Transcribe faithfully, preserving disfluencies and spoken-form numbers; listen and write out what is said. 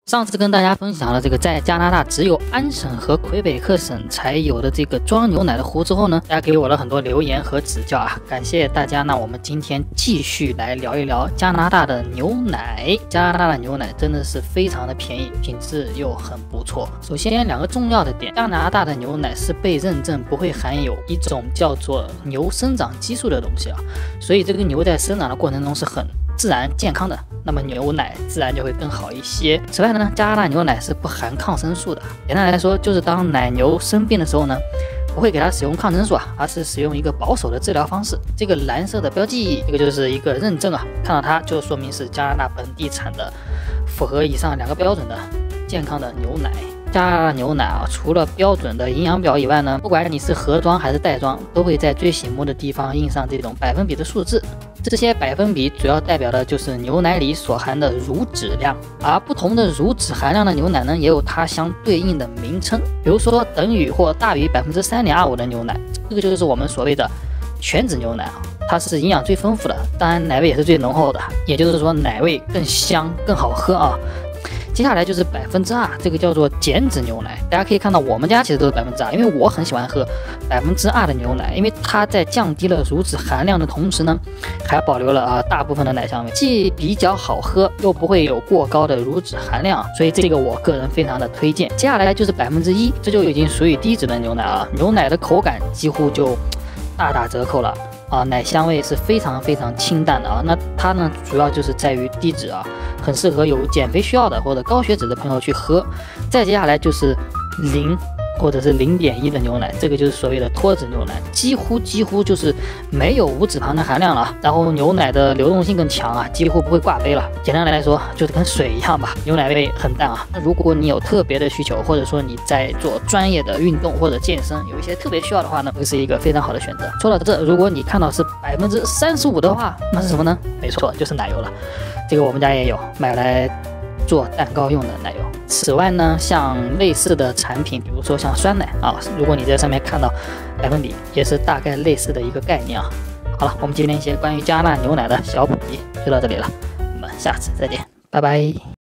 上次跟大家分享了这个在加拿大只有安省和魁北克省才有的这个装牛奶的壶之后呢，大家给我了很多留言和指教啊，感谢大家。那我们今天继续来聊一聊加拿大的牛奶。加拿大的牛奶真的是非常的便宜，品质又很不错。首先两个重要的点，加拿大的牛奶是被认证不会含有一种叫做牛生长激素的东西啊，所以这个牛在生长的过程中是很自然健康的，那么牛奶自然就会更好一些。此外呢，加拿大牛奶是不含抗生素的。简单来说，就是当奶牛生病的时候呢，不会给它使用抗生素啊，而是使用一个保守的治疗方式。这个蓝色的标记，这个就是一个认证啊，看到它就说明是加拿大本地产的，符合以上两个标准的健康的牛奶。加拿大牛奶啊，除了标准的营养表以外呢，不管你是盒装还是袋装，都会在最醒目的地方印上这种百分比的数字。这些百分比主要代表的就是牛奶里所含的乳脂量，而不同的乳脂含量的牛奶呢，也有它相对应的名称。比如说等于或大于百分之三点二五的牛奶，这个就是我们所谓的全脂牛奶啊，它是营养最丰富的，当然奶味也是最浓厚的，也就是说奶味更香更好喝啊。接下来就是百分之二，这个叫做减脂牛奶。大家可以看到，我们家其实都是百分之二，因为我很喜欢喝百分之二的牛奶，因为它在降低了乳脂含量的同时呢，还保留了啊大部分的奶香味，既比较好喝，又不会有过高的乳脂含量，所以这个我个人非常的推荐。接下来就是百分之一，这就已经属于低脂的牛奶啊，牛奶的口感几乎就大打折扣了。啊，奶香味是非常非常清淡的啊，那它呢主要就是在于低脂啊，很适合有减肥需要的或者高血脂的朋友去喝。再接下来就是零或者是零点一的牛奶，这个就是所谓的脱脂牛奶，几乎几乎就是没有无脂肪的含量了，然后牛奶的流动性更强啊，几乎不会挂杯了。简单来说就是跟水一样吧，牛奶味很淡啊。如果你有特别的需求，或者说你在做专业的运动或者健身，有一些特别需要的话呢，会是一个非常好的选择。说到这，如果你看到是百分之三十五的话，那是什么呢？没错，就是奶油了。这个我们家也有，买来做蛋糕用的奶油。此外呢，像类似的产品，比如说像酸奶啊，如果你在上面看到百分比，也是大概类似的一个概念啊。好了，我们今天一些关于加拿大牛奶的小普及就到这里了，我们下次再见，拜拜。